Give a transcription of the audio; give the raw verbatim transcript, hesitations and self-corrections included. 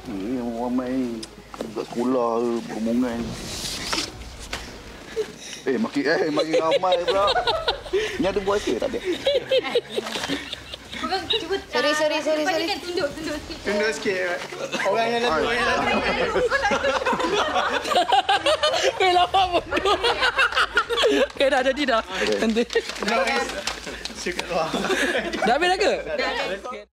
Eh, ramai kat sekolah ke, rombongan. Eh, makin eh makin ramai pula. Ni ada buah ke? Tak ada. Korang cuba Sorry, sorry, sorry, sorry. Kan tunduk, tunduk sikit. Tunduk sikit. Orang yang lalu, orang yang lalu. Eh, lama bodoh. Okay, dah jadi dah. Nanti. No, it's... Suka luar. Dah habis dah ke? Dah, dah.